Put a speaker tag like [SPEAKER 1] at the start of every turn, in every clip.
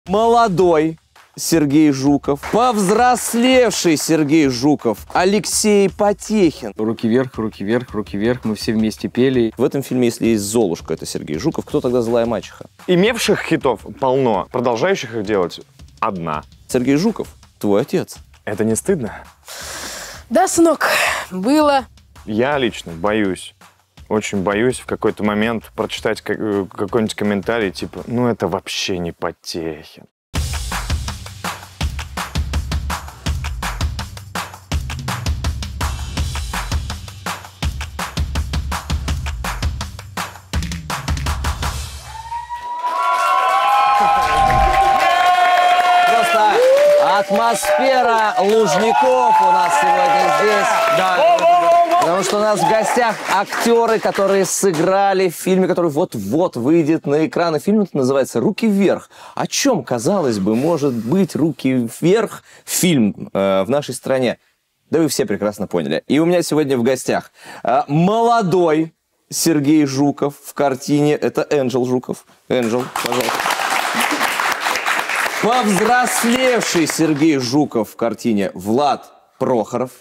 [SPEAKER 1] Молодой Сергей Жуков, повзрослевший Сергей Жуков, Алексей Потехин.
[SPEAKER 2] Руки вверх, мы все вместе пели.
[SPEAKER 1] В этом фильме, если есть Золушка, это Сергей Жуков. Кто тогда злая мачеха?
[SPEAKER 3] Имевших хитов полно, продолжающих их делать одна.
[SPEAKER 1] Сергей Жуков, твой отец.
[SPEAKER 3] Это не стыдно?
[SPEAKER 4] Да, сынок, было.
[SPEAKER 3] Я лично боюсь. Очень боюсь в какой-то момент прочитать какой-нибудь комментарий, типа, ну это вообще не Потехин.
[SPEAKER 1] Просто атмосфера Лужников у нас сегодня здесь. Да. Потому что у нас в гостях актеры, которые сыграли в фильме, который вот-вот выйдет на экраны. Фильм называется «Руки вверх». О чем, казалось бы, может быть «Руки вверх» фильм в нашей стране? Да вы все прекрасно поняли. И у меня сегодня в гостях молодой Сергей Жуков в картине. Это Энджел Жуков. Энджел, пожалуйста. Повзрослевший Сергей Жуков в картине Влад Прохоров.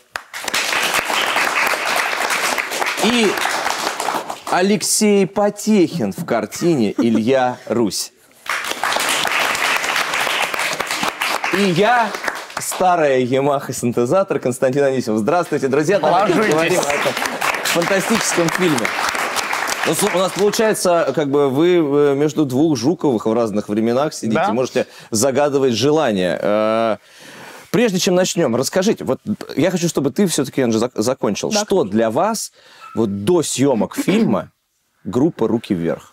[SPEAKER 1] И Алексей Потехин в картине «Илья Русь». И я, старая Ямаха-синтезатор Константин Анисимов. Здравствуйте, друзья. Давайте поговорим о этом фантастическом фильме. Ну, у нас получается, как бы вы между двух Жуковых в разных временах сидите, да? Можете загадывать желания. Прежде чем начнем, расскажите, вот я хочу, чтобы ты все-таки, Анжи, закончил. Да. Что для вас вот до съемок фильма группа «Руки вверх»?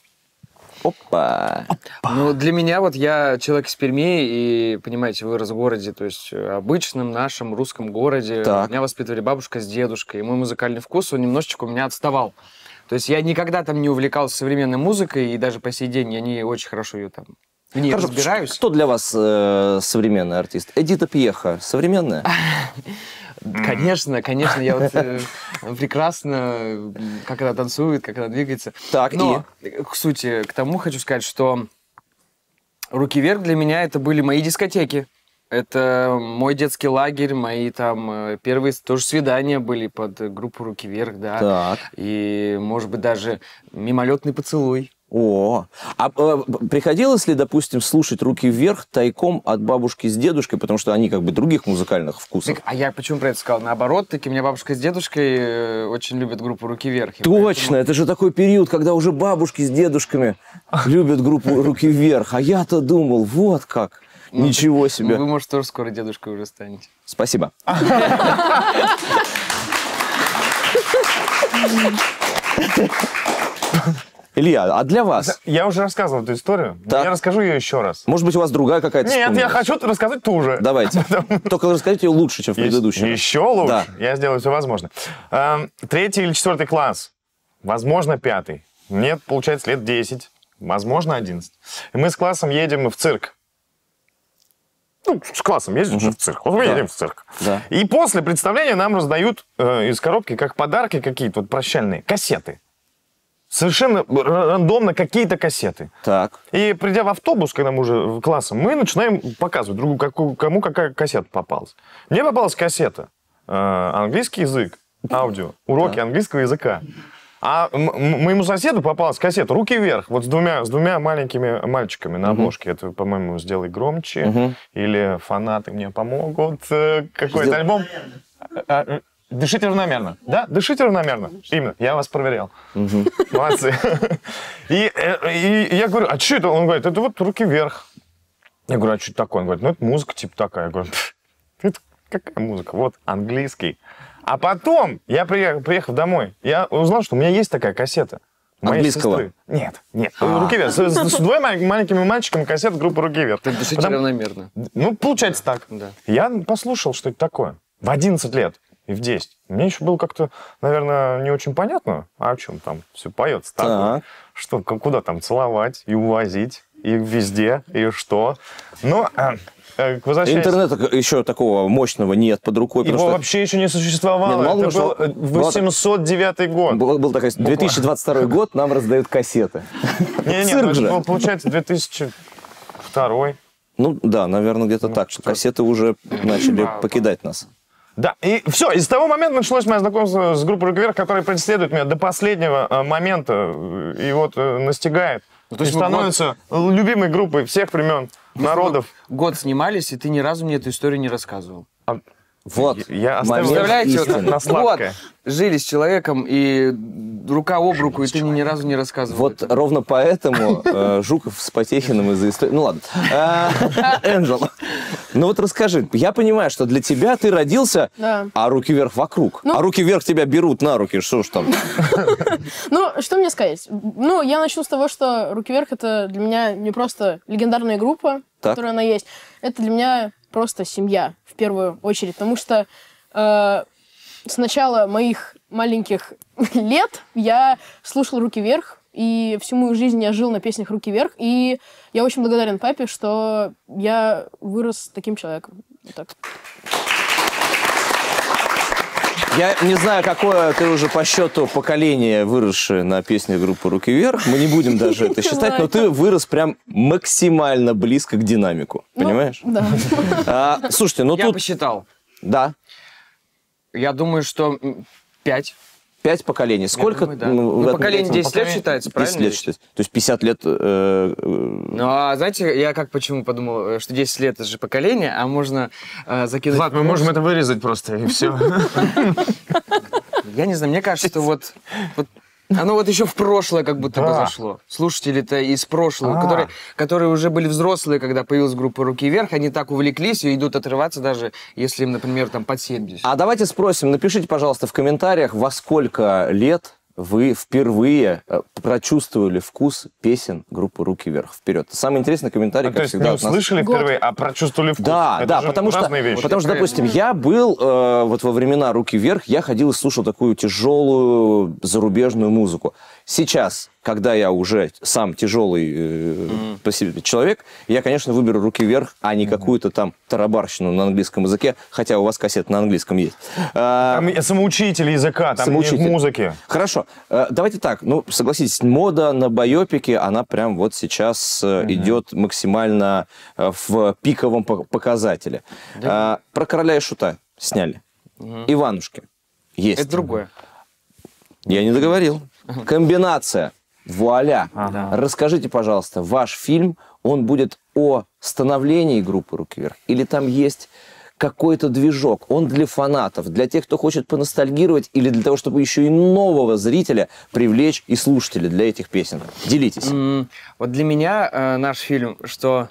[SPEAKER 1] Опа!
[SPEAKER 2] Ну, для меня, вот я человек из Перми, и, понимаете, вырос в городе, то есть обычном нашем русском городе. Так. Меня воспитывали бабушка с дедушкой, и мой музыкальный вкус, он немножечко у меня отставал. То есть я никогда там не увлекался современной музыкой, и даже по сей день я не очень хорошо ее там... Не разбираюсь.
[SPEAKER 1] Кто для вас современный артист? Эдита Пьеха современная?
[SPEAKER 2] Конечно, я вот прекрасно, как она танцует, как она двигается.
[SPEAKER 1] Так,
[SPEAKER 2] но к сути, к тому хочу сказать, что «Руки вверх» для меня это были мои дискотеки. Это мой детский лагерь, мои там первые тоже свидания были под группу «Руки вверх», да. Так. И, может быть, даже мимолетный поцелуй.
[SPEAKER 1] О, приходилось ли, допустим, слушать «Руки вверх» тайком от бабушки с дедушкой, потому что они как бы других музыкальных вкусов?
[SPEAKER 2] Так, а я почему про это сказал? Наоборот, таки у меня бабушка с дедушкой очень любят группу «Руки вверх».
[SPEAKER 1] Точно, поэтому... это же такой период, когда уже бабушки с дедушками любят группу «Руки вверх», а я-то думал, вот как. Ну, ничего себе.
[SPEAKER 2] Вы, может, тоже скоро дедушкой уже станете.
[SPEAKER 1] Спасибо. Илья, а для вас?
[SPEAKER 3] Я уже рассказывал эту историю, я расскажу ее еще раз.
[SPEAKER 1] Может быть, у вас другая какая-то?
[SPEAKER 3] Нет, я хочу рассказать ту же.
[SPEAKER 1] Давайте. Только расскажите ее лучше, чем в предыдущем.
[SPEAKER 3] Еще лучше? Да. Я сделаю все возможное. 3-й или 4-й класс, возможно, 5-й. Мне, получается, лет 10, возможно, 11. И мы с классом едем в цирк. Ну, с классом ездим в цирк. Вот мы едем в цирк. Да. И после представления нам раздают из коробки, как подарки какие-то вот прощальные, кассеты. Совершенно рандомно какие-то кассеты. Так. И придя в автобус, когда мы уже классом, мы начинаем показывать другу, кому какая кассета попалась. Мне попалась кассета английский язык, аудио, уроки английского языка. А моему соседу попалась кассета «Руки вверх», вот с двумя маленькими мальчиками на обложке. Это, по-моему, «Сделай громче» или «Фанаты мне помогут». Какой-то альбом. «Дышите равномерно». Да, «Дышите равномерно». Именно. Я вас проверял. Молодцы. И я говорю, а что это? Он говорит, это вот «Руки вверх». Я говорю, а что это такое? Он говорит, ну это музыка типа такая. Я говорю, это какая музыка? Вот английский. А потом, я приехав домой, я узнал, что у меня есть такая кассета.
[SPEAKER 1] Английского?
[SPEAKER 3] Нет. «Руки вверх». С двумя маленькими мальчиками кассета группы «Руки вверх».
[SPEAKER 2] Так дышите равномерно.
[SPEAKER 3] Ну, получается так. Да. Я послушал, что это такое. В 11 лет. И в 10. Мне еще было как-то, наверное, не очень понятно, о чем там все поется. Так. Что, куда там целовать и увозить, и везде, и что. Но
[SPEAKER 1] интернета еще такого мощного нет под рукой.
[SPEAKER 3] Его вообще еще не существовало.
[SPEAKER 1] Нет,
[SPEAKER 3] это был 809 год.
[SPEAKER 1] Был такой 2022 год, нам раздают кассеты.
[SPEAKER 3] Нет, получается 2000... второй.
[SPEAKER 1] Ну да, наверное, где-то так, что кассеты уже начали покидать нас.
[SPEAKER 3] Да, и все, и с того момента началось мое знакомство с группой «Руки вверх», которая преследует меня до последнего момента и вот настигает. То есть становится любимой группой всех времен, народов.
[SPEAKER 2] Год снимались, и ты ни разу мне эту историю не рассказывал.
[SPEAKER 1] Вот,
[SPEAKER 3] я оставил
[SPEAKER 2] Представляете,
[SPEAKER 1] истины.
[SPEAKER 3] на сладкое.
[SPEAKER 2] вот, жили с человеком, и рука об руку, и ты мне ни разу не рассказывал.
[SPEAKER 1] Вот ровно поэтому Жуков с Потехиным из-за истории... Ну ладно. Энджел, ну вот расскажи. Я понимаю, что для тебя ты родился, а руки вверх вокруг. А руки вверх тебя берут на руки. Что ж там?
[SPEAKER 4] Ну, что мне сказать? Ну, я начну с того, что «Руки вверх» — это для меня не просто легендарная группа, которая она есть. Это для меня просто семья, в первую очередь. Потому что с начала моих маленьких лет я слушал «Руки вверх», и всю мою жизнь я жил на песнях «Руки вверх», и я очень благодарен папе, что я вырос таким человеком. Вот так.
[SPEAKER 1] Я не знаю, какое ты уже по счету поколение, выросшее на песне группы «Руки вверх». Мы не будем даже это считать, но ты вырос прям максимально близко к динамику. Понимаешь?
[SPEAKER 4] Да.
[SPEAKER 1] Слушайте, ну
[SPEAKER 2] Я
[SPEAKER 1] тут...
[SPEAKER 2] посчитал.
[SPEAKER 1] Да.
[SPEAKER 2] Я думаю, что 5.
[SPEAKER 1] 5 поколений. Сколько?
[SPEAKER 2] Думаю, да. Ну, поколение 10 лет считается,
[SPEAKER 1] 10
[SPEAKER 2] правильно?
[SPEAKER 1] лет считается. То есть 50 лет...
[SPEAKER 2] Ну, а знаете, я почему подумал, что 10 лет — это же поколение, а можно закинуть...
[SPEAKER 3] Влад, мы можем это вырезать просто, и все.
[SPEAKER 2] Я не знаю, мне кажется, что вот оно вот еще в прошлое как будто бы зашло. Слушатели-то из прошлого, которые уже были взрослые, когда появилась группа «Руки вверх», они так увлеклись и идут отрываться, даже если им, например, там под 70.
[SPEAKER 1] А давайте спросим, напишите, пожалуйста, в комментариях, во сколько лет вы впервые прочувствовали вкус песен группы «Руки вверх». Вперед. Самый интересный комментарий, как всегда.
[SPEAKER 3] То есть не услышали впервые, а прочувствовали вкус.
[SPEAKER 1] Да, да, потому что, допустим, я был вот во времена «Руки вверх», я ходил и слушал такую тяжелую зарубежную музыку. Сейчас, когда я уже сам тяжелый по себе человек, я, конечно, выберу «Руки вверх», а не какую-то там тарабарщину на английском языке, хотя у вас кассета на английском есть.
[SPEAKER 3] Там самоучитель языка, там нет музыки.
[SPEAKER 1] Хорошо. Давайте так, ну, согласитесь, мода на байопике, она прям вот сейчас идет максимально в пиковом показателе. Про «Короля и Шута» сняли. «Иванушки» есть.
[SPEAKER 2] Это другое.
[SPEAKER 1] Я не договорил. Комбинация. Вуаля. Расскажите, пожалуйста, ваш фильм, он будет о становлении группы «Руки вверх»? Или там есть какой-то движок? Он для фанатов, для тех, кто хочет поностальгировать, или для того, чтобы еще и нового зрителя привлечь и слушателя для этих песен? Делитесь.
[SPEAKER 2] Вот для меня наш фильм, что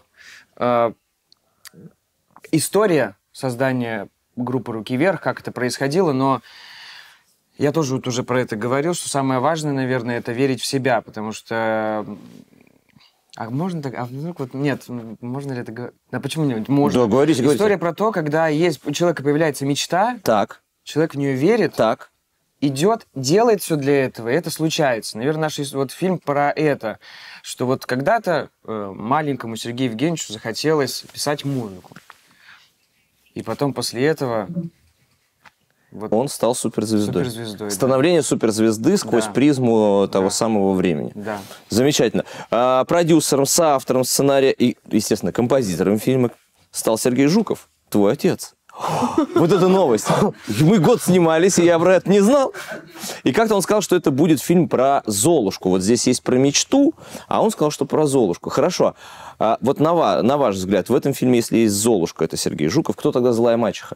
[SPEAKER 2] история создания группы «Руки вверх», как это происходило, но я тоже вот уже про это говорил, что самое важное, наверное, это верить в себя, потому что... А можно так? А вдруг вот... Нет, можно ли это говорить? А почему нет? Можно.
[SPEAKER 1] Да, говорите.
[SPEAKER 2] История про то, когда у человека появляется мечта, человек в нее верит, идет, делает все для этого, и это случается. Наверное, наш вот фильм про это, что вот когда-то маленькому Сергею Евгеньевичу захотелось писать музыку. И потом после этого... Вот.
[SPEAKER 1] Он стал суперзвездой. Становление
[SPEAKER 2] да.
[SPEAKER 1] суперзвезды сквозь призму того самого времени.
[SPEAKER 2] Да.
[SPEAKER 1] Замечательно. Продюсером, соавтором сценария и, естественно, композитором фильма стал Сергей Жуков, твой отец. Вот это новость. Мы год снимались, и я про это не знал. И как-то он сказал, что это будет фильм про Золушку. Вот здесь есть про мечту, а он сказал, что про Золушку. Хорошо. Вот на ваш взгляд, в этом фильме, если есть Золушка, это Сергей Жуков, кто тогда злая мачеха?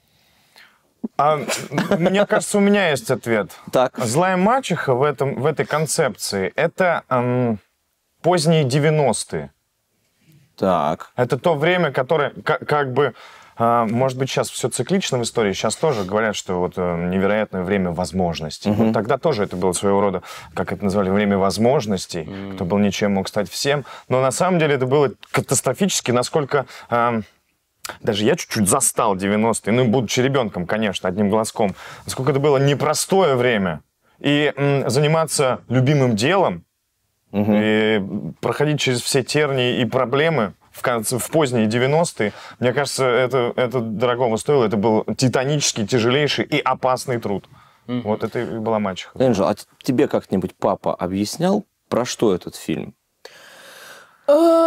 [SPEAKER 3] Мне кажется, у меня есть ответ.
[SPEAKER 1] Так.
[SPEAKER 3] Злая мачеха в этой концепции — это поздние 90-е.
[SPEAKER 1] Так.
[SPEAKER 3] Это то время, которое как бы... Может быть, сейчас все циклично в истории. Сейчас тоже говорят, что вот невероятное время возможностей. Вот тогда тоже это было своего рода, как это назвали, время возможностей. Кто был ничем, мог стать всем. Но на самом деле это было катастрофически, насколько... Даже я чуть-чуть застал 90-е, ну, будучи ребенком, конечно, одним глазком. Насколько это было непростое время. И заниматься любимым делом, и проходить через все тернии и проблемы в поздние 90-е, мне кажется, это дорогого стоило. Это был титанический, тяжелейший и опасный труд. Вот это и была мачеха.
[SPEAKER 1] Энджел, а тебе как-нибудь папа объяснял, про что этот фильм?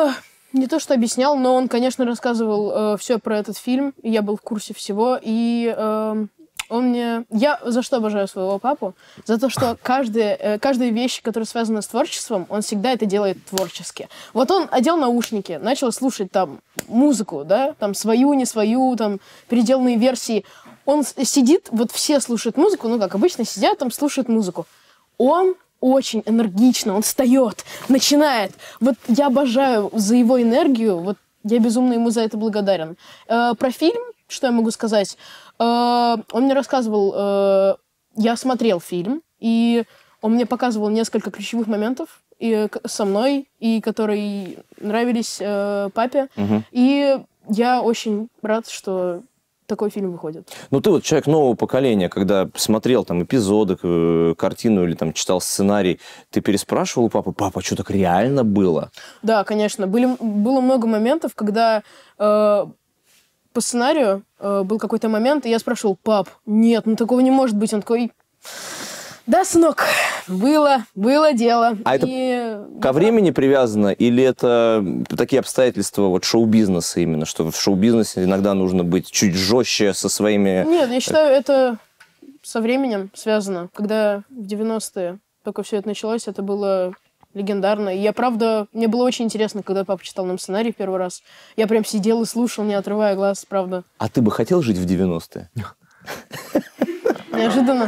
[SPEAKER 4] Не то, что объяснял, но он, конечно, рассказывал все про этот фильм, и я был в курсе всего, и он мне... Я за что обожаю своего папу? За то, что каждая вещь, которая связана с творчеством, он всегда это делает творчески. Вот он одел наушники, начал слушать там музыку, да, там свою, не свою, там переделанные версии. Он сидит, вот все слушают музыку, ну, как обычно сидят, там слушают музыку. Он очень энергично, он встает, начинает. Вот я обожаю за его энергию, вот я безумно ему за это благодарен. Про фильм, что я могу сказать? Он мне рассказывал, я смотрел фильм, и он мне показывал несколько ключевых моментов со мной, и которые нравились папе.
[SPEAKER 1] Угу.
[SPEAKER 4] И я очень рад, что такой фильм выходит.
[SPEAKER 1] Ну, ты вот человек нового поколения, когда смотрел там эпизоды, картину или там читал сценарий, ты переспрашивал у папы, папа, что так реально было?
[SPEAKER 4] Да, конечно. Было много моментов, когда по сценарию был какой-то момент, и я спрашивал, пап, нет, ну такого не может быть. Он такой, да, сынок, было дело.
[SPEAKER 1] А это ко времени привязано, или это такие обстоятельства вот шоу-бизнеса именно, что в шоу-бизнесе иногда нужно быть чуть жестче со своими...
[SPEAKER 4] Нет, я считаю, это со временем связано. Когда в 90-е только все это началось, это было легендарно. И я, правда, мне было очень интересно, когда папа читал нам сценарий в первый раз. Я прям сидел и слушал, не отрывая глаз, правда.
[SPEAKER 1] А ты бы хотел жить в 90-е?
[SPEAKER 4] Неожиданно.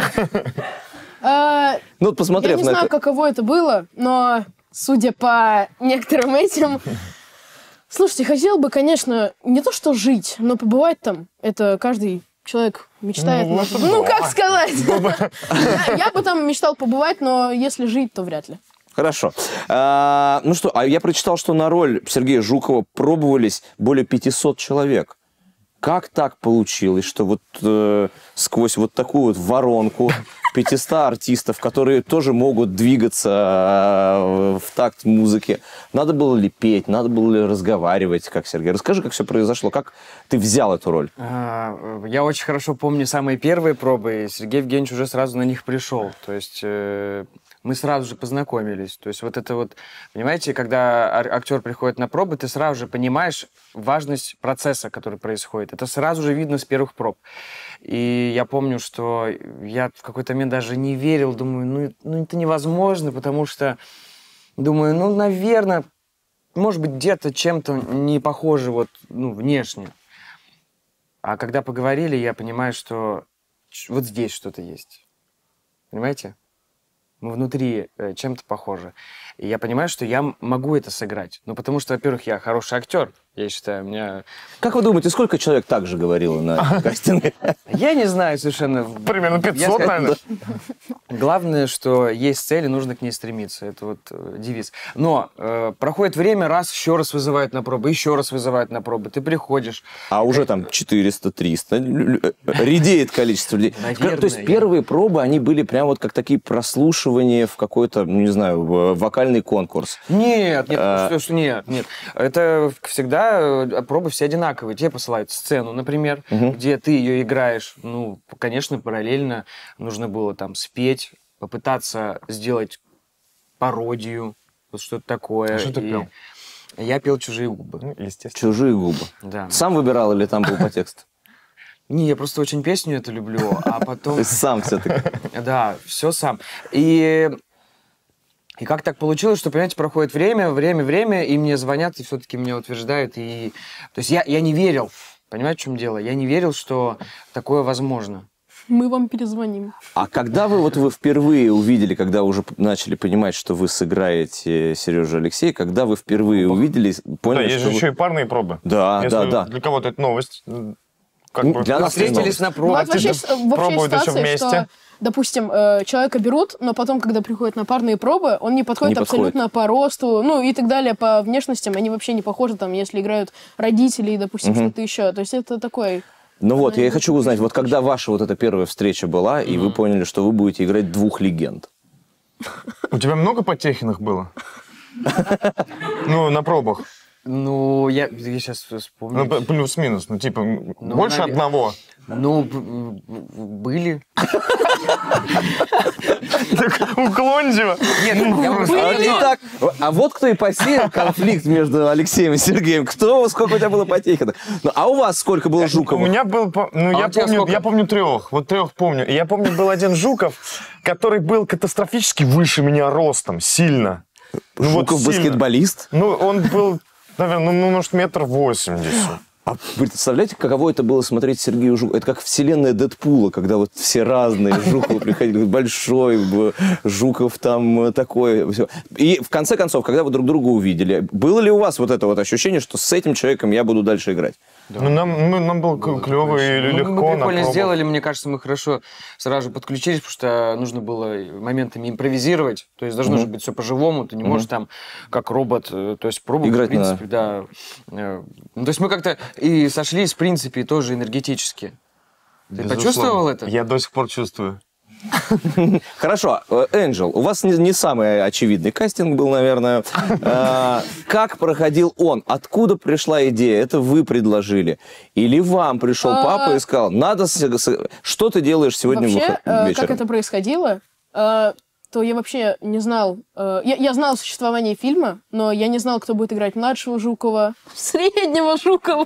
[SPEAKER 1] Ну, посмотрев
[SPEAKER 4] я не знаю, каково это было, но, судя по некоторым этим... Слушайте, хотел бы, конечно, не то что жить, но побывать там. Это каждый человек мечтает. Ну, как сказать? Я бы там мечтал побывать, но если жить, то вряд ли.
[SPEAKER 1] Хорошо. Ну что, я прочитал, что на роль Сергея Жукова пробовались более 500 человек. Как так получилось, что вот сквозь вот такую вот воронку 500 артистов, которые тоже могут двигаться в такт музыки, надо было ли петь, надо было ли разговаривать, как Сергей? Расскажи, как все произошло, как ты взял эту роль?
[SPEAKER 2] Я очень хорошо помню самые первые пробы, и Сергей Евгеньевич уже сразу на них пришел. То есть мы сразу же познакомились. То есть вот это вот, понимаете, когда актер приходит на пробы, ты сразу же понимаешь важность процесса, который происходит. Это сразу же видно с первых проб. И я помню, что я в какой-то момент даже не верил, думаю, ну это невозможно, потому что, думаю, ну, наверное, может быть, где-то чем-то не похоже вот, ну, внешне. А когда поговорили, я понимаю, что вот здесь что-то есть. Понимаете? Мы внутри чем-то похожи. И я понимаю, что я могу это сыграть. Ну, потому что, во-первых, я хороший актер, я считаю, у меня...
[SPEAKER 1] Как вы думаете, сколько человек так же говорило на кастинге?
[SPEAKER 2] Я не знаю совершенно.
[SPEAKER 3] Примерно 500, наверное.
[SPEAKER 2] Главное, что есть цель, и нужно к ней стремиться. Это вот девиз. Но проходит время, раз еще раз вызывают на пробы, еще раз вызывают на пробы. Ты приходишь. А
[SPEAKER 1] уже там 400-300. Редеет количество людей.
[SPEAKER 2] Наверное,
[SPEAKER 1] то есть первые пробы, они были прям вот как такие прослушивания в какой-то, ну, не знаю, вокальный конкурс.
[SPEAKER 2] Нет. Это всегда пробы все одинаковые. Тебе посылают сцену, например, где ты ее играешь. Ну, конечно, параллельно нужно было там спеть, попытаться сделать пародию, вот что-то такое.
[SPEAKER 3] А что ты пел?
[SPEAKER 2] Я пел «Чужие губы».
[SPEAKER 3] Ну, естественно.
[SPEAKER 1] «Чужие губы».
[SPEAKER 2] Да.
[SPEAKER 1] Сам выбирал или там был по тексту?
[SPEAKER 2] Не, я просто очень песню эту люблю, а потом...
[SPEAKER 1] То есть сам все-таки?
[SPEAKER 2] Да, все сам. И как так получилось, что, понимаете, проходит время, и мне звонят, и все-таки меня утверждают. И... То есть я не верил, понимаете, в чем дело? Я не верил, что такое возможно.
[SPEAKER 4] Мы вам перезвоним.
[SPEAKER 1] А когда вы впервые увидели, когда уже начали понимать, что вы сыграете Сережу Алексея, когда вы впервые увидели, поняли,
[SPEAKER 3] да, есть же еще и парные пробы.
[SPEAKER 1] Да.
[SPEAKER 3] Для кого-то это новость.
[SPEAKER 1] Для нас
[SPEAKER 2] встретились на пробах.
[SPEAKER 4] Вообще ситуация, что, допустим, человека берут, но потом, когда приходят на парные пробы, он не подходит абсолютно по росту, ну и так далее, по внешностям. Они вообще не похожи, там, если играют родители, допустим, что-то еще. То есть это такой...
[SPEAKER 1] Ну вот, я и хочу узнать, вот когда ваша вот эта первая встреча была, и вы поняли, что вы будете играть двух легенд.
[SPEAKER 3] У тебя много Потехиных было? Ну, на пробах.
[SPEAKER 2] Ну, я сейчас вспомню.
[SPEAKER 3] Ну, плюс-минус, ну, типа, больше одного.
[SPEAKER 2] Ну, были.
[SPEAKER 3] Так уклончиво.
[SPEAKER 2] Нет,
[SPEAKER 1] А вот кто и посеял конфликт между Алексеем и Сергеем. Сколько у тебя было потехи? А у вас сколько было Жуковых?
[SPEAKER 3] У меня был, я помню 3. Вот 3 помню. И я помню, был один Жуков, который был катастрофически выше меня ростом, сильно.
[SPEAKER 1] Жуков баскетболист?
[SPEAKER 3] Ну, он был, наверное, может, 1,80 м.
[SPEAKER 1] А вы представляете, каково это было смотреть Сергею Жукову? Это как вселенная Дэдпула, когда вот все разные. Жуков приходили, большой, Жуков там такой. Все. И в конце концов, когда вы друг друга увидели, было ли у вас вот это вот ощущение, что с этим человеком я буду дальше играть?
[SPEAKER 3] Да. Ну, нам было клево и легко.
[SPEAKER 2] Мы прикольно сделали, мне кажется, мы хорошо сразу же подключились, потому что нужно было моментами импровизировать. То есть должно же быть все по-живому, ты не можешь там как робот, то есть пробовать,
[SPEAKER 1] играть,
[SPEAKER 2] в принципе, да. Ну, то есть мы как-то и сошлись, в принципе, тоже энергетически. Ты почувствовал это?
[SPEAKER 3] Я до сих пор чувствую.
[SPEAKER 1] Хорошо, Энджел, у вас не самый очевидный кастинг был, наверное. Как проходил он? Откуда пришла идея? Это вы предложили? Или вам пришел папа и сказал, надо... Что ты делаешь сегодня вечером?
[SPEAKER 4] Как это происходило, то я вообще не знал... Я знал о существовании фильма, но я не знал, кто будет играть младшего Жукова, среднего Жукова.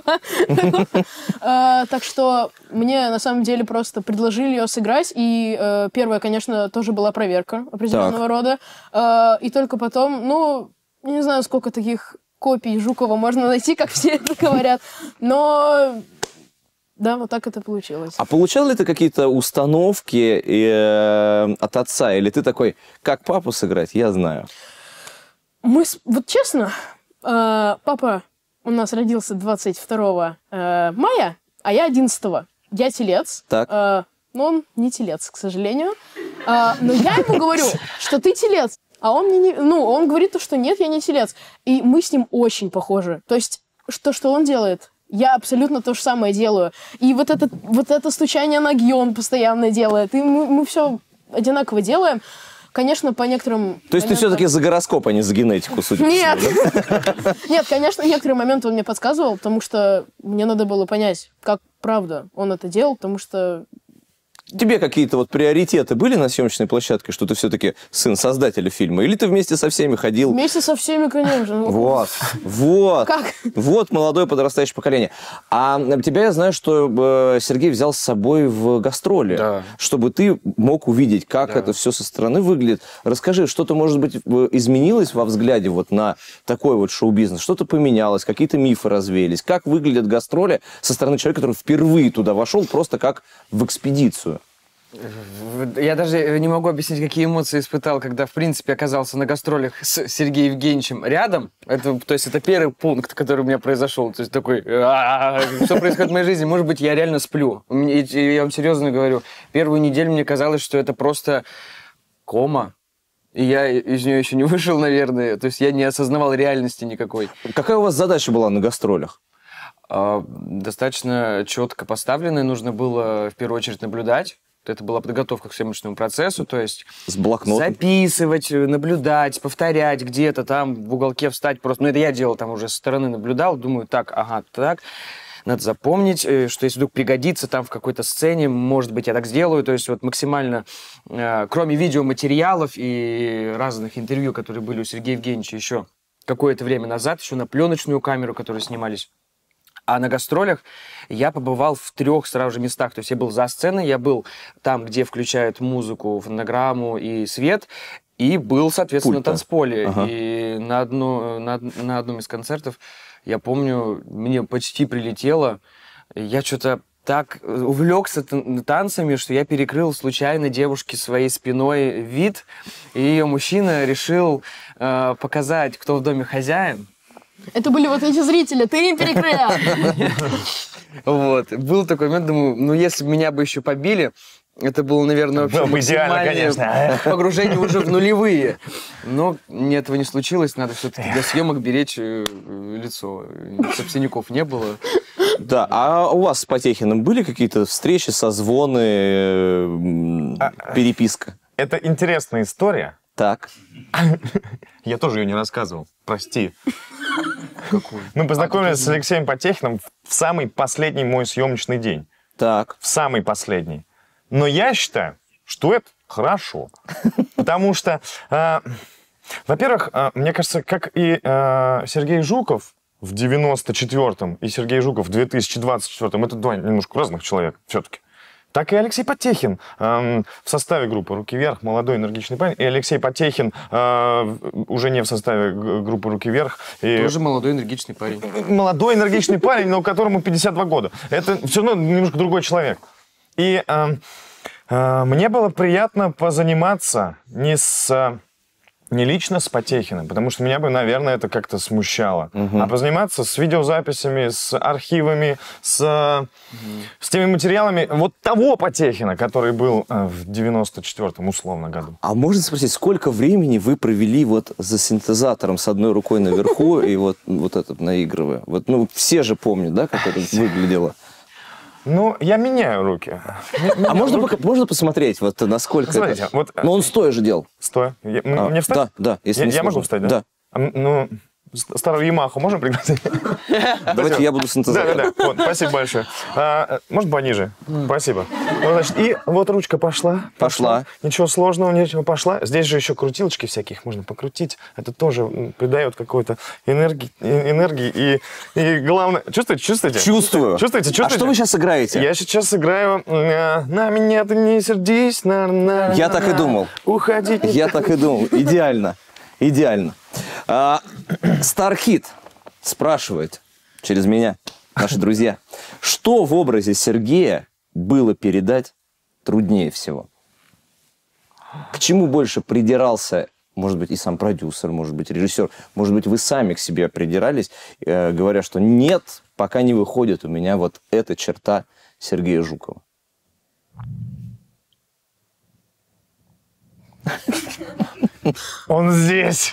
[SPEAKER 4] Так что мне, на самом деле, просто предложили ее сыграть. И первая, конечно, тоже была проверка определенного рода. И только потом, ну, не знаю, сколько таких копий Жукова можно найти, как все это говорят. Но... Да, вот так это получилось.
[SPEAKER 1] А получал ли ты какие-то установки от отца? Или ты такой, как папу сыграть, я знаю?
[SPEAKER 4] Вот честно, папа у нас родился 22 мая, а я 11-го. Я телец.
[SPEAKER 1] Так.
[SPEAKER 4] Но он не телец, к сожалению. Но я ему говорю, что ты телец. А он мне не... Ну, он говорит, что нет, я не телец. И мы с ним очень похожи. То есть, что он делает? Я абсолютно то же самое делаю. И вот это стучание ноги он постоянно делает. И мы все одинаково делаем. Конечно, по некоторым...
[SPEAKER 1] То есть ты все-таки за гороскоп, а не за генетику, судя по всему?
[SPEAKER 4] Нет, конечно, некоторые моменты он мне подсказывал, потому что мне надо было понять, как правда он это делал, потому что...
[SPEAKER 1] Тебе какие-то вот приоритеты были на съемочной площадке, что ты все-таки сын создателя фильма? Или ты вместе со всеми ходил?
[SPEAKER 4] Вместе со всеми, конечно.
[SPEAKER 1] Вот.
[SPEAKER 4] Как?
[SPEAKER 1] Вот молодое подрастающее поколение. А тебя я знаю, что Сергей взял с собой в гастроли,
[SPEAKER 2] да,
[SPEAKER 1] чтобы ты мог увидеть, как это все со стороны выглядит. Расскажи, что-то, может быть, изменилось во взгляде вот на такой вот шоу-бизнес? Что-то поменялось, какие-то мифы развеялись? Как выглядят гастроли со стороны человека, который впервые туда вошел просто как в экспедицию?
[SPEAKER 2] Я даже не могу объяснить, какие эмоции испытал, когда, в принципе, оказался на гастролях с Сергеем Евгеньевичем рядом. То есть это первый пункт, который у меня произошел. То есть такой, что происходит в моей жизни? Может быть, я реально сплю. Я вам серьезно говорю, первую неделю мне казалось, что это просто кома. И я из нее еще не вышел, наверное. То есть я не осознавал реальности никакой.
[SPEAKER 1] Какая у вас задача была на гастролях?
[SPEAKER 2] Достаточно четко поставленная. Нужно было, в первую очередь, наблюдать. Это была подготовка к съемочному процессу, то есть
[SPEAKER 1] с блокнотом
[SPEAKER 2] записывать, наблюдать, повторять где-то там в уголке встать просто. Ну, это я делал, там уже со стороны наблюдал, думаю, так, ага, так. Надо запомнить, что если вдруг пригодится там в какой-то сцене, может быть, я так сделаю. То есть вот максимально, кроме видеоматериалов и разных интервью, которые были у Сергея Евгеньевича еще какое-то время назад, еще на пленочную камеру, которые снимались. А на гастролях я побывал в 3 сразу же местах. То есть я был за сценой, я был там, где включают музыку, фонограмму и свет, и был, соответственно, на танцполе. Ага. И на одном из концертов, я помню, мне почти прилетело. Я что-то так увлекся танцами, что я перекрыл случайно девушке своей спиной вид, и ее мужчина решил показать, кто в доме хозяин.
[SPEAKER 4] Это были вот эти зрители, ты им перекрыла.
[SPEAKER 2] Вот. Был такой момент, думаю, ну если бы меня бы еще побили, это было, наверное, вообще максимальное погружение уже в нулевые. Но этого не случилось, надо все-таки для съемок беречь лицо. Чтобы синяков не было.
[SPEAKER 1] Да, а у вас с Потехиным были какие-то встречи, созвоны, переписка?
[SPEAKER 3] Это интересная история.
[SPEAKER 1] Так.
[SPEAKER 3] Я тоже ее не рассказывал, прости.
[SPEAKER 2] Какую?
[SPEAKER 3] Мы познакомились с Алексеем Потехиным в самый последний мой съемочный день.
[SPEAKER 1] Так.
[SPEAKER 3] В самый последний. Но я считаю, что это хорошо. Потому что, во-первых, мне кажется, как и Сергей Жуков в 94-м и Сергей Жуков в 2024-м, это два немножко разных человека все-таки. Так и Алексей Потехин в составе группы «Руки вверх», молодой энергичный парень, и Алексей Потехин уже не в составе группы «Руки вверх». И...
[SPEAKER 2] Тоже молодой энергичный парень.
[SPEAKER 3] Молодой энергичный парень, но которому 52 года. Это все равно немножко другой человек. И мне было приятно позаниматься не лично с Потехиным, потому что меня бы, наверное, это как-то смущало. А позаниматься с видеозаписями, с архивами, с теми материалами вот того Потехина, который был в 94-м, условно, году.
[SPEAKER 1] А можно спросить, сколько времени вы провели вот за синтезатором с одной рукой наверху и вот это наигрывая? Вот, ну, все же помнят, да, как это выглядело?
[SPEAKER 3] Ну, я меняю руки.
[SPEAKER 1] А можно посмотреть, вот насколько
[SPEAKER 3] Смотрите,
[SPEAKER 1] это...
[SPEAKER 3] вот...
[SPEAKER 1] Но он стоя же делал.
[SPEAKER 3] Стоя. Мне встать?
[SPEAKER 1] Да, если не
[SPEAKER 3] я могу
[SPEAKER 1] сложно.
[SPEAKER 3] встать, да? Ну, старую Ямаху можем пригласить?
[SPEAKER 1] Давайте я буду синтезатором.
[SPEAKER 3] Да. Вот, спасибо большое. Может, пониже? Спасибо. Вот, значит, и вот ручка пошла. Ничего сложного, ничего пошла. Здесь же еще крутилочки всяких можно покрутить. Это тоже придает какой-то энергии. И главное... Чувствуете?
[SPEAKER 1] Чувствую.
[SPEAKER 3] Чувствуете?
[SPEAKER 1] А что вы сейчас играете?
[SPEAKER 3] Я сейчас играю «На меня ты не сердись».
[SPEAKER 1] Я так и думал.
[SPEAKER 3] Уходить.
[SPEAKER 1] Я так и думал. Идеально. Стархит спрашивает через меня, наши друзья, что в образе Сергея было передать труднее всего? К чему больше придирался, может быть, и сам продюсер, может быть, режиссер, может быть, вы сами к себе придирались, говоря, что нет, пока не выходит у меня вот эта черта Сергея Жукова?
[SPEAKER 3] Он здесь.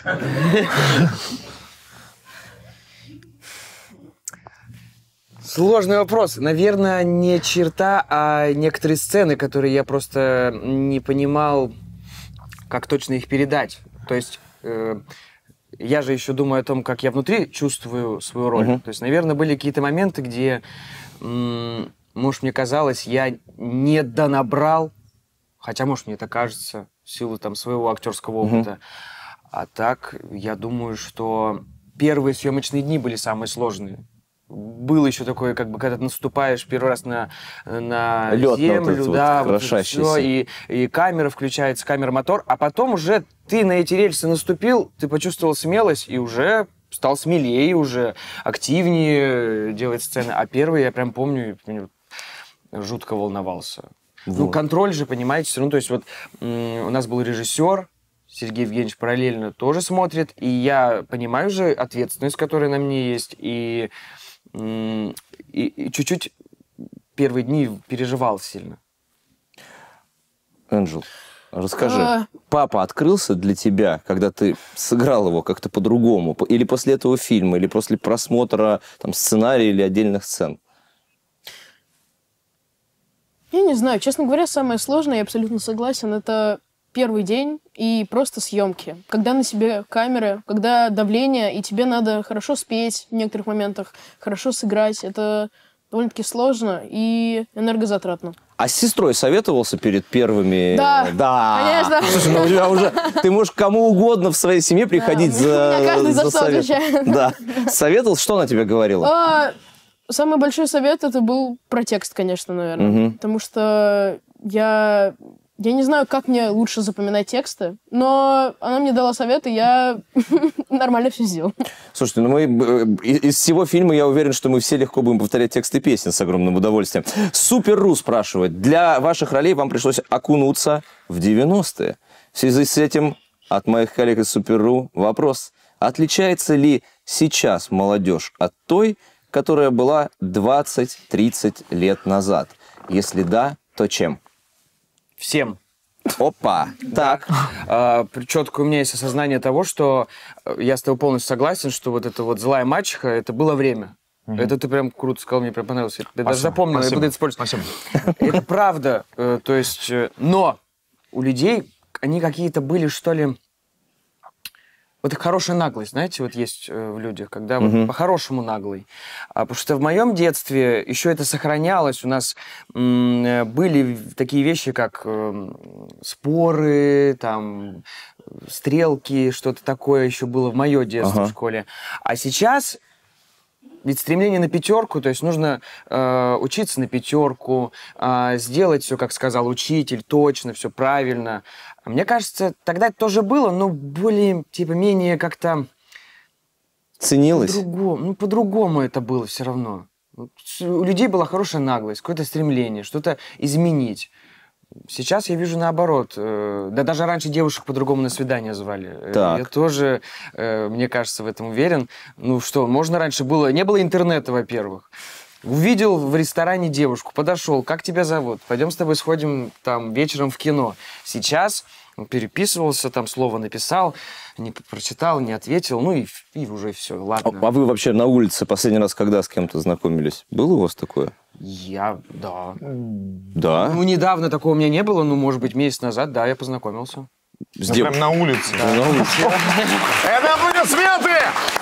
[SPEAKER 2] Сложный вопрос. Наверное, не черта, а некоторые сцены, которые я просто не понимал, как точно их передать. То есть я же еще думаю о том, как я внутри чувствую свою роль. То есть, наверное, были какие-то моменты, где, может, мне казалось, я не донабрал, хотя, может, мне это кажется, в силу там своего актерского опыта. А так, я думаю, что первые съемочные дни были самые сложные. Было еще такое, как бы, когда ты наступаешь первый раз на
[SPEAKER 1] лед,
[SPEAKER 2] землю, да,
[SPEAKER 1] вот крошащийся.
[SPEAKER 2] и камера включается, камера-мотор, а потом уже ты на эти рельсы наступил, ты почувствовал смелость и уже стал смелее, уже активнее делать сцены. А первый, я прям помню, жутко волновался. Вот. Ну, контроль же, понимаете, ну, то есть вот у нас был режиссер, Сергей Евгеньевич параллельно тоже смотрит, и я понимаю же ответственность, которая на мне есть, и чуть-чуть первые дни переживал сильно.
[SPEAKER 1] Энджел, расскажи, папа открылся для тебя, когда ты сыграл его как-то по-другому? Или после этого фильма, или после просмотра там, сценария или отдельных сцен?
[SPEAKER 4] Я не знаю. Честно говоря, самое сложное, я абсолютно согласен, это первый день и просто съемки. Когда на себе камеры, когда давление, и тебе надо хорошо спеть в некоторых моментах, хорошо сыграть. Это довольно-таки сложно и энергозатратно.
[SPEAKER 1] А с сестрой советовался перед первыми?
[SPEAKER 4] Да, конечно.
[SPEAKER 1] Слушай, ну у тебя уже... Ты можешь кому угодно в своей семье приходить за
[SPEAKER 4] каждый за что
[SPEAKER 1] совет.
[SPEAKER 4] отвечает.
[SPEAKER 1] Да. Советовал? Что она тебе говорила?
[SPEAKER 4] Самый большой совет это был про текст, конечно, наверное. Потому что я не знаю, как мне лучше запоминать тексты, но она мне дала совет, и я нормально все сделал.
[SPEAKER 1] Слушайте, ну мы из всего фильма я уверен, что мы все легко будем повторять тексты песен с огромным удовольствием. Супер.ру спрашивает, для ваших ролей вам пришлось окунуться в 90-е. В связи с этим от моих коллег из Супер.ру вопрос. Отличается ли сейчас молодежь от той, которая была 20-30 лет назад? Если да, то чем?
[SPEAKER 2] Всем.
[SPEAKER 1] Опа! Так.
[SPEAKER 2] Четко у меня есть осознание того, что я с тобой полностью согласен, что вот эта вот злая мачеха, это было время. Это ты прям круто сказал, мне прям понравилось. Я даже запомнил, я буду это использовать.
[SPEAKER 3] Спасибо.
[SPEAKER 2] Это правда. То есть, но у людей, они какие-то были, что ли, вот хорошая наглость, знаете, вот есть в людях, когда вот по-хорошему наглый. Потому что в моем детстве еще это сохранялось. У нас были такие вещи, как споры, там, стрелки, что-то такое еще было в мое детство в школе. А сейчас... Ведь стремление на пятерку, то есть нужно учиться на пятерку, сделать все, как сказал учитель, точно, все правильно. Мне кажется, тогда это тоже было, но более, типа, менее как-то...
[SPEAKER 1] Ценилось?
[SPEAKER 2] По-другому это было все равно. У людей была хорошая наглость, какое-то стремление, что-то изменить. Сейчас я вижу наоборот. Да даже раньше девушек по-другому на свидание звали.
[SPEAKER 1] Так.
[SPEAKER 2] Я тоже, мне кажется, в этом уверен. Ну что, можно раньше было... Не было интернета, во-первых. Увидел в ресторане девушку, подошел. Как тебя зовут? Пойдем с тобой сходим там вечером в кино. Сейчас переписывался, там слово написал, не прочитал, не ответил. Ну и уже все, ладно.
[SPEAKER 1] А вы вообще на улице последний раз когда с кем-то знакомились? Было у вас такое?
[SPEAKER 2] Да.
[SPEAKER 1] Да?
[SPEAKER 2] Ну, недавно такого у меня не было, ну, может быть, месяц назад, да, я познакомился.
[SPEAKER 3] Прям на улице.
[SPEAKER 1] Да. На улице.
[SPEAKER 3] Это аплодисменты!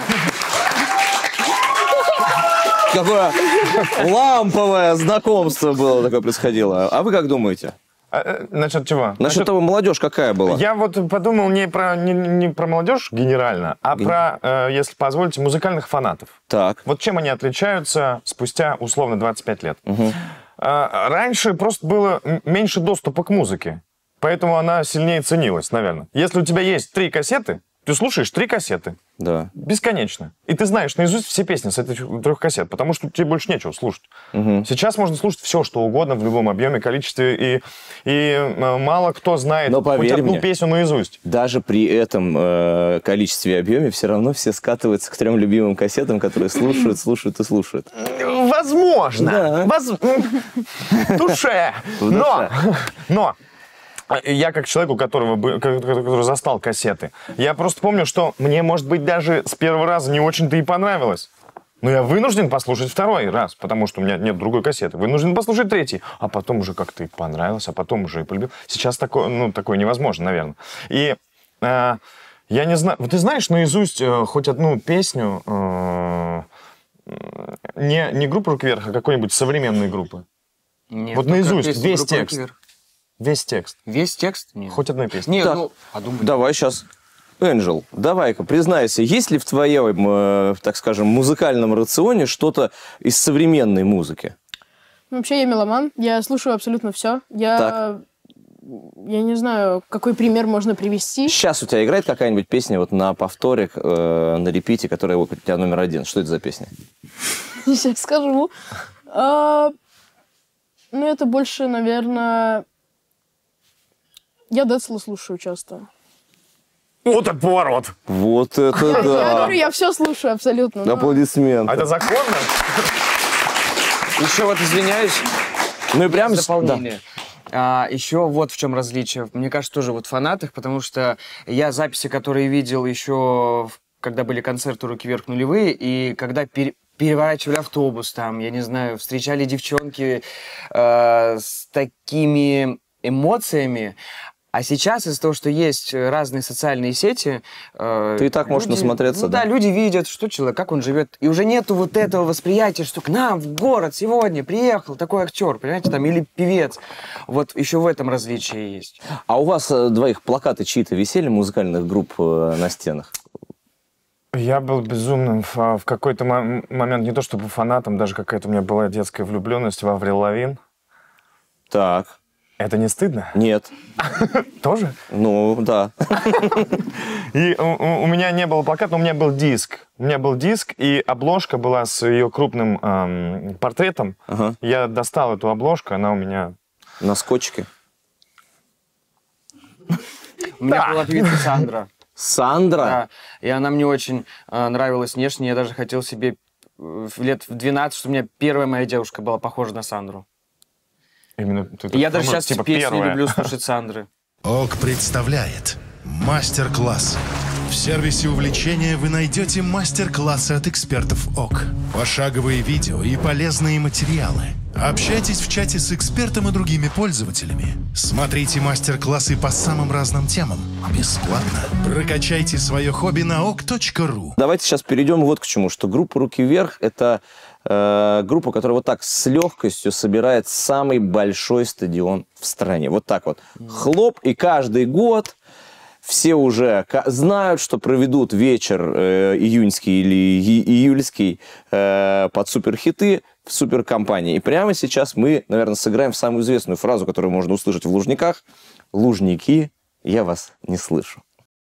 [SPEAKER 1] Какое ламповое знакомство было такое происходило. А вы как думаете?
[SPEAKER 3] Насчет чего?
[SPEAKER 1] Насчет того, молодежь какая была?
[SPEAKER 3] Я вот подумал не про молодежь генерально, а про, если позволите, музыкальных фанатов.
[SPEAKER 1] Так.
[SPEAKER 3] Вот чем они отличаются спустя, условно, 25 лет. Раньше просто было меньше доступа к музыке, поэтому она сильнее ценилась, наверное. Если у тебя есть 3 кассеты, ты слушаешь 3 кассеты.
[SPEAKER 1] Да.
[SPEAKER 3] Бесконечно. И ты знаешь наизусть все песни с этих 3 кассет, потому что тебе больше нечего слушать. Сейчас можно слушать все, что угодно, в любом объеме, количестве, и мало кто знает хоть одну песню наизусть.
[SPEAKER 1] Даже при этом количестве и объеме все равно все скатываются к 3 любимым кассетам, которые слушают, слушают и слушают.
[SPEAKER 3] Возможно. Туше. Но... Я как человек, который застал кассеты, я просто помню, что мне, может быть, даже с первого раза не очень-то и понравилось. Но я вынужден послушать 2-й раз, потому что у меня нет другой кассеты. Вынужден послушать 3-й, а потом уже как-то и понравилось, а потом уже и полюбил. Сейчас такое, такое невозможно, наверное. И я не знаю... Вот ты знаешь наизусть хоть одну песню не группы «Руки вверх», а какой-нибудь современной группы?
[SPEAKER 2] Нет,
[SPEAKER 3] вот наизусть, весь текст. Весь текст.
[SPEAKER 2] Весь текст? Нет.
[SPEAKER 3] Хоть одной песни.
[SPEAKER 2] Нет,
[SPEAKER 1] так, давай сейчас. Энджел, давай-ка, признайся, есть ли в твоем, так скажем, музыкальном рационе что-то из современной музыки?
[SPEAKER 4] Вообще я меломан, я слушаю абсолютно все. Я не знаю, какой пример можно привести.
[SPEAKER 1] Сейчас у тебя играет какая-нибудь песня вот на повторе, на репите, которая у тебя номер 1. Что это за песня?
[SPEAKER 4] Сейчас скажу. Ну, это больше, наверное... Я Децла слушаю часто.
[SPEAKER 3] Вот это поворот!
[SPEAKER 1] Вот это
[SPEAKER 4] Я
[SPEAKER 1] да!
[SPEAKER 4] говорю, я все слушаю абсолютно.
[SPEAKER 1] Аплодисменты.
[SPEAKER 3] А это законно?
[SPEAKER 2] Еще вот извиняюсь.
[SPEAKER 1] Ну и прям
[SPEAKER 2] дополнение. Еще вот в чем различие. Мне кажется, тоже вот в фанатах, потому что я записи, которые видел еще, когда были концерты «Руки вверх» нулевые, и когда переворачивали автобус, там, я не знаю, встречали девчонки с такими эмоциями. А сейчас из-за того, что есть разные социальные сети...
[SPEAKER 1] Ты и так можешь насмотреться,
[SPEAKER 2] да? Да, люди видят, что человек, как он живет. И уже нету вот этого восприятия, что к нам в город сегодня приехал такой актер, понимаете, там, или певец. Вот еще в этом различие есть.
[SPEAKER 1] А у вас двоих плакаты чьи-то висели музыкальных групп на стенах?
[SPEAKER 3] Я был безумным в какой-то момент, не то чтобы фанатом, даже какая-то у меня была детская влюбленность в Аврил Лавин.
[SPEAKER 1] Так.
[SPEAKER 3] Это не стыдно?
[SPEAKER 1] Нет.
[SPEAKER 3] Тоже?
[SPEAKER 1] Ну, да.
[SPEAKER 3] И у меня не было плаката, но у меня был диск. У меня был диск, и обложка была с ее крупным портретом.
[SPEAKER 1] Ага.
[SPEAKER 3] Я достал эту обложку, она у меня...
[SPEAKER 1] На скотчике?
[SPEAKER 2] У меня была певица Сандра.
[SPEAKER 1] Сандра?
[SPEAKER 2] Да, и она мне очень нравилась внешне. Я даже хотел себе лет в 12, чтобы у меня первая моя девушка была похожа на Сандру.
[SPEAKER 3] Именно
[SPEAKER 2] и я даже сейчас типа песни люблю слушать Сандры.
[SPEAKER 5] ОК представляет мастер-класс В сервисе увлечения вы найдете мастер-классы от экспертов ОК, пошаговые видео и полезные материалы. Общайтесь в чате с экспертом и другими пользователями. Смотрите мастер-классы по самым разным темам. Бесплатно. Прокачайте свое хобби на ok.ru.
[SPEAKER 1] Давайте сейчас перейдем вот к чему, что группа «Руки вверх» — это группа, которая вот так с легкостью собирает самый большой стадион в стране. Вот так вот. Хлоп, и каждый год все уже знают, что проведут вечер июньский или июльский под суперхиты в суперкомпании. И прямо сейчас мы, наверное, сыграем в самую известную фразу, которую можно услышать в Лужниках. «Лужники, я вас не слышу».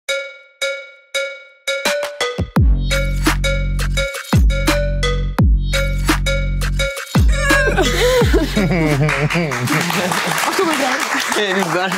[SPEAKER 4] А кто выиграет?
[SPEAKER 2] Я не знаю.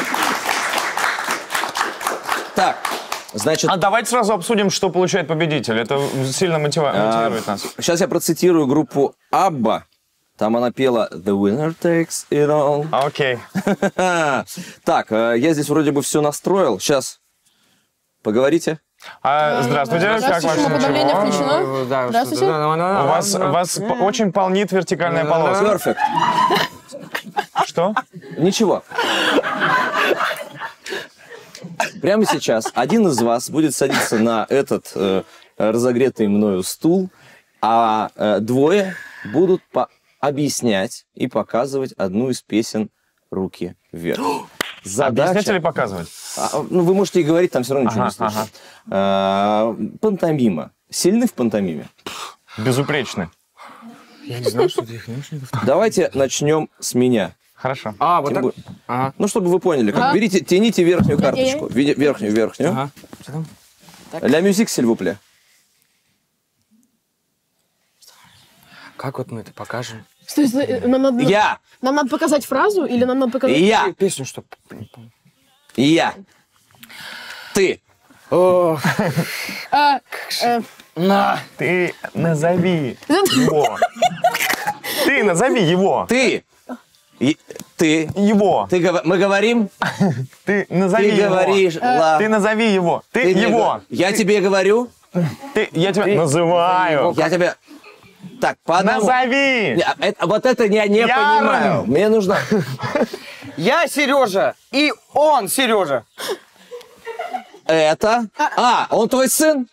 [SPEAKER 1] Так, значит...
[SPEAKER 3] А давайте сразу обсудим, что получает победитель. Это сильно мотивирует нас.
[SPEAKER 1] Сейчас я процитирую группу Абба. Там она пела «The winner takes it all».
[SPEAKER 3] Окей.
[SPEAKER 1] Так, я здесь вроде бы все настроил. Сейчас поговорите.
[SPEAKER 3] Здравствуйте, как
[SPEAKER 4] Здравствуйте,
[SPEAKER 3] ваше
[SPEAKER 4] давление
[SPEAKER 3] ничего?
[SPEAKER 4] включено.
[SPEAKER 2] Да,
[SPEAKER 4] Здравствуйте.
[SPEAKER 3] У вас очень полнит вертикальная полоска.
[SPEAKER 1] Перфект.
[SPEAKER 3] Что?
[SPEAKER 1] Ничего. Прямо сейчас один из вас будет садиться на этот разогретый мною стул, а двое будут объяснять и показывать одну из песен «Руки вверх».
[SPEAKER 3] Объяснять или показывать?
[SPEAKER 1] Ну, вы можете и говорить, там все равно ничего не слышно. Пантомима. Сильны в пантомиме?
[SPEAKER 3] Безупречны.
[SPEAKER 2] Я не знаю, что ты их не очень...
[SPEAKER 1] Давайте начнем с меня.
[SPEAKER 3] Хорошо.
[SPEAKER 2] Вот так?
[SPEAKER 1] Тем
[SPEAKER 2] Ага.
[SPEAKER 1] Ну, чтобы вы поняли. Как. Берите, тяните верхнюю карточку. Верхнюю.
[SPEAKER 2] Ага. Что там?
[SPEAKER 1] Ля мюзик, s'il vous plaît.
[SPEAKER 2] Как вот мы это покажем?
[SPEAKER 4] Стой, нам надо показать фразу или нам надо показать...
[SPEAKER 1] Я.
[SPEAKER 2] Песню, что...
[SPEAKER 1] Я. Ты.
[SPEAKER 2] На!
[SPEAKER 3] Ты назови его. Ты назови его.
[SPEAKER 1] Ты. Ты.
[SPEAKER 3] Его.
[SPEAKER 1] Мы говорим.
[SPEAKER 3] Ты назови
[SPEAKER 1] Ты
[SPEAKER 3] его.
[SPEAKER 1] говоришь.
[SPEAKER 3] Ты назови его. Ты его.
[SPEAKER 1] Я тебе говорю.
[SPEAKER 3] Я тебя называю.
[SPEAKER 1] Я тебе... Так, по одному.
[SPEAKER 3] Назови.
[SPEAKER 1] Вот это я не понимаю. Мне нужно...
[SPEAKER 2] Я Сережа, и он Сережа.
[SPEAKER 1] Это... он твой сын?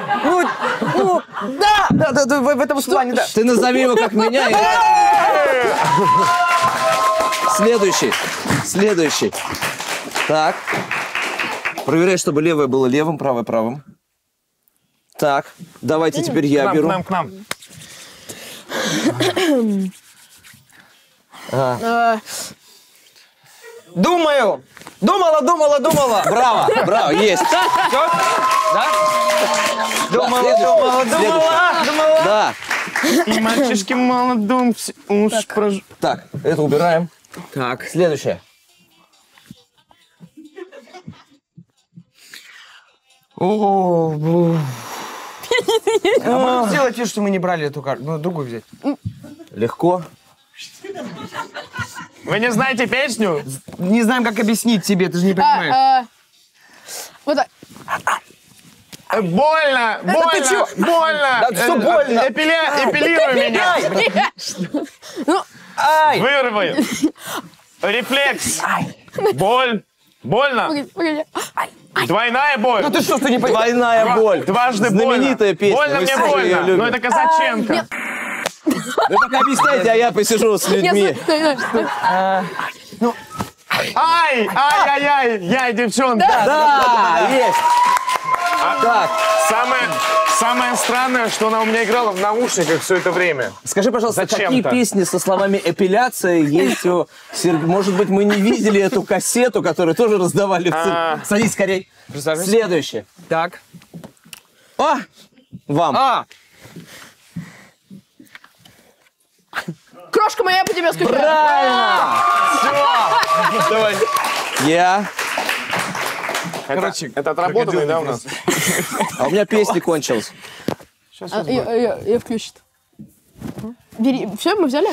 [SPEAKER 2] Да, в этом плане, да.
[SPEAKER 1] Ты назови его как меня. Следующий. Так. Проверяй, чтобы левое было левым, правое правым. Так, давайте теперь я беру.
[SPEAKER 3] К нам.
[SPEAKER 2] Думаю. Думала.
[SPEAKER 1] Браво, есть.
[SPEAKER 2] Все? Да? Думала.
[SPEAKER 1] Да.
[SPEAKER 3] И мальчишки молодым уж
[SPEAKER 1] Так, это убираем.
[SPEAKER 2] Так.
[SPEAKER 1] Следующее.
[SPEAKER 2] А сделать вид, что мы не брали эту карту. Ну, другую взять.
[SPEAKER 1] Легко.
[SPEAKER 3] Вы не знаете песню?
[SPEAKER 2] Не знаем, как объяснить тебе, ты же не понимаешь.
[SPEAKER 4] Вот так.
[SPEAKER 3] Больно!
[SPEAKER 2] ты чё?
[SPEAKER 3] Больно!
[SPEAKER 2] Да что больно?
[SPEAKER 3] Эпилируй меня!
[SPEAKER 4] Ну,
[SPEAKER 2] Ай!
[SPEAKER 3] Вырвай! Рефлекс! Боль! Больно!
[SPEAKER 4] погоди.
[SPEAKER 3] Двойная боль!
[SPEAKER 2] Ну ты что, ты не понимаешь?
[SPEAKER 1] Двойная боль.
[SPEAKER 3] Дважды больно!
[SPEAKER 1] Знаменитая песня.
[SPEAKER 3] Больно
[SPEAKER 1] мы
[SPEAKER 3] мне
[SPEAKER 1] все ее
[SPEAKER 3] больно!
[SPEAKER 1] любим.
[SPEAKER 3] Но это Казаченко!
[SPEAKER 4] Нет.
[SPEAKER 1] Вы пока объясняйте, а я посижу с людьми.
[SPEAKER 4] Нет,
[SPEAKER 3] Ай-яй-яй! Я девчонка!
[SPEAKER 1] Да, есть. Так,
[SPEAKER 3] Самое странное, что она у меня играла в наушниках все это время.
[SPEAKER 1] скажи, пожалуйста, какие
[SPEAKER 3] Зачем-то.
[SPEAKER 1] песни со словами «эпиляция» есть у Сергея? Может быть, мы не видели эту кассету, которую тоже раздавали в цирке? Садись скорей. Следующее.
[SPEAKER 2] Так.
[SPEAKER 1] Вам.
[SPEAKER 4] Крошка моя по тебе скучаю.
[SPEAKER 1] Правильно.
[SPEAKER 3] Давай.
[SPEAKER 1] Я.
[SPEAKER 3] Короче, это отработанный, да, у нас?
[SPEAKER 1] А у меня песня кончилась.
[SPEAKER 4] Я включит. Бери. Все, мы взяли?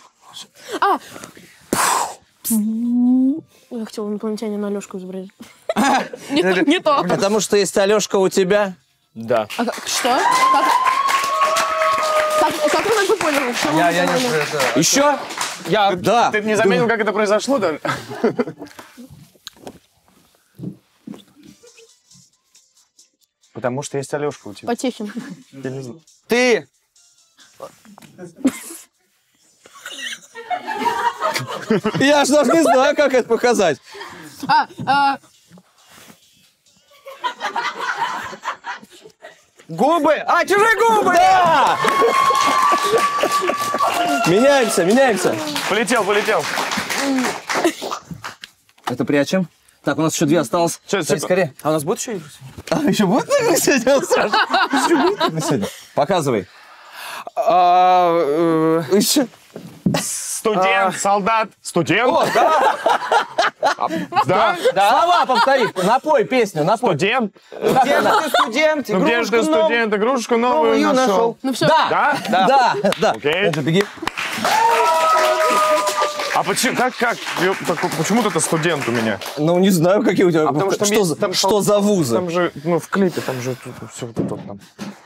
[SPEAKER 4] Я хотела инопланетянина Алёшку изобразить. Не то.
[SPEAKER 1] Потому что есть Алешка у тебя.
[SPEAKER 2] Да.
[SPEAKER 4] А что? Как вы это поняли?
[SPEAKER 2] Я не...
[SPEAKER 1] Еще? Да.
[SPEAKER 3] Ты не заметил, как это произошло даже? Потому что есть Алешка у тебя.
[SPEAKER 4] Потехин.
[SPEAKER 1] Ты. Я ж даже не знаю, как это показать.
[SPEAKER 2] Губы! А, чужие губы!
[SPEAKER 1] Да! Меняемся.
[SPEAKER 3] Полетел.
[SPEAKER 1] Это прячем. Так, у нас еще 2 осталось. Скорее.
[SPEAKER 2] А у нас будет еще игры?
[SPEAKER 1] А, еще будет игры сегодня? Показывай. Еще.
[SPEAKER 3] Студент, солдат, студент.
[SPEAKER 1] О, да.
[SPEAKER 3] Да?
[SPEAKER 1] Слова повтори. Напой песню, напой.
[SPEAKER 3] Студент.
[SPEAKER 2] Где же ты, студент?
[SPEAKER 3] Ну где же ты, студент? Игрушку новую нашел.
[SPEAKER 4] Ну все.
[SPEAKER 1] Да.
[SPEAKER 3] Окей.
[SPEAKER 1] Беги.
[SPEAKER 3] А почему, почему это студент у меня?
[SPEAKER 1] Ну, не знаю, какие у тебя...
[SPEAKER 3] потому что
[SPEAKER 1] Что за вузы?
[SPEAKER 3] Там же, в клипе, там же все тут там.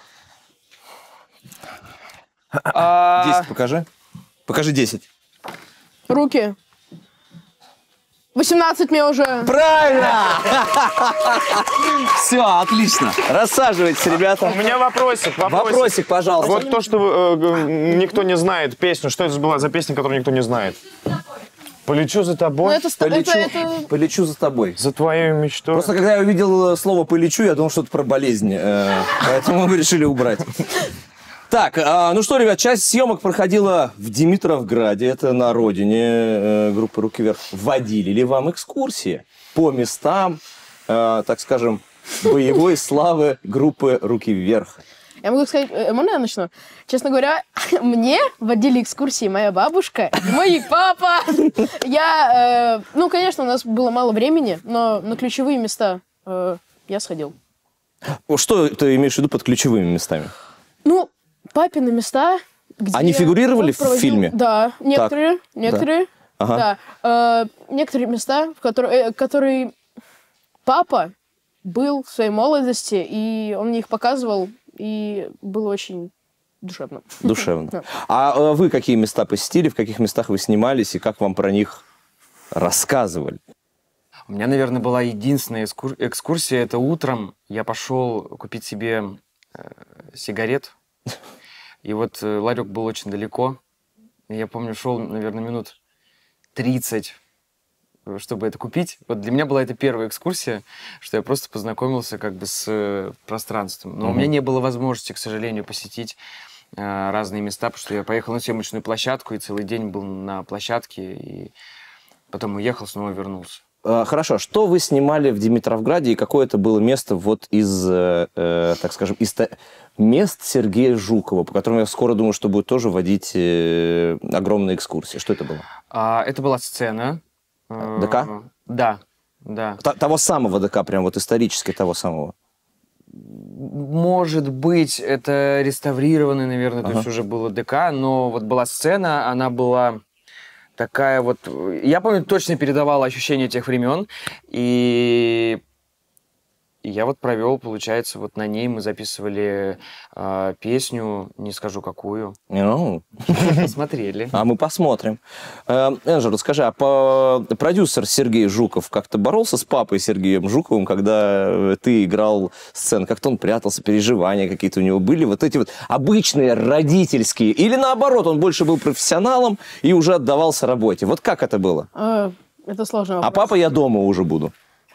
[SPEAKER 1] 10 покажи. Покажи 10.
[SPEAKER 4] Руки. 18 мне уже.
[SPEAKER 1] Правильно! Все, отлично. Рассаживайтесь, ребята.
[SPEAKER 3] У меня вопросик.
[SPEAKER 1] Вопросик, пожалуйста.
[SPEAKER 3] Вот то, что никто не знает песню. Что это была за песня, которую никто не знает? Полечу за тобой.
[SPEAKER 1] Полечу за тобой.
[SPEAKER 3] За твою мечту.
[SPEAKER 1] Просто когда я увидел слово «полечу», я думал, что это про болезнь. Поэтому мы решили убрать. Так, ну что, ребят, часть съемок проходила в Димитровграде, это на родине группы «Руки вверх». Водили ли вам экскурсии по местам, так скажем, боевой славы группы «Руки вверх»?
[SPEAKER 4] Я могу сказать, можно я начну? Честно говоря, мне водили экскурсии моя бабушка и мой папа. Ну, конечно, у нас было мало времени, но на ключевые места я сходил.
[SPEAKER 1] Что ты имеешь в виду под ключевыми местами?
[SPEAKER 4] Ну, папины места, где...
[SPEAKER 1] Они фигурировали в фильме?
[SPEAKER 4] Да, некоторые.
[SPEAKER 1] Ага.
[SPEAKER 4] Да. Некоторые места, в которые папа был в своей молодости, и он мне их показывал, и было очень душевно.
[SPEAKER 1] Душевно. А вы какие места посетили, в каких местах вы снимались, и как вам про них рассказывали?
[SPEAKER 2] У меня, наверное, была единственная экскурсия. Это утром я пошел купить себе сигарет. И вот ларек был очень далеко. Я помню, шел, наверное, минут 30, чтобы это купить. Вот для меня была это первая экскурсия, что я просто познакомился как бы с пространством. Но у меня не было возможности, к сожалению, посетить разные места, потому что я поехал на съемочную площадку и целый день был на площадке, и потом уехал, снова вернулся.
[SPEAKER 1] Хорошо, что вы снимали в Димитровграде, и какое это было место вот из, так скажем, из мест Сергея Жукова, по которым я скоро думаю, что будет тоже водить огромные экскурсии. Что это было?
[SPEAKER 2] Это была сцена.
[SPEAKER 1] ДК?
[SPEAKER 2] Да.
[SPEAKER 1] Того самого ДК, прям вот исторически того самого?
[SPEAKER 2] Может быть, это реставрированный, наверное, то есть уже было ДК, но вот была сцена, она была... Такая вот... Я помню, точно передавала ощущения тех времен. И я вот провел, получается, вот на ней мы записывали песню, не скажу какую. Посмотрели.
[SPEAKER 1] А мы посмотрим. Энджел, расскажи, а продюсер Сергей Жуков как-то боролся с папой Сергеем Жуковым, когда ты играл сцену? Как-то он прятался, переживания какие-то у него были? Вот эти вот обычные родительские? Или наоборот, он больше был профессионалом и уже отдавался работе? Вот как это было?
[SPEAKER 4] Это сложный вопрос.
[SPEAKER 1] А папа я дома уже буду.